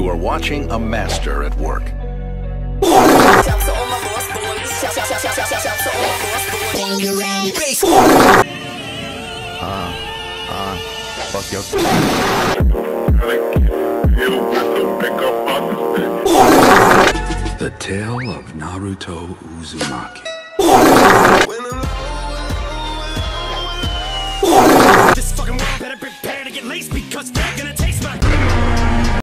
You are watching a master at work. Fuck your... The Tale of Naruto Uzumaki.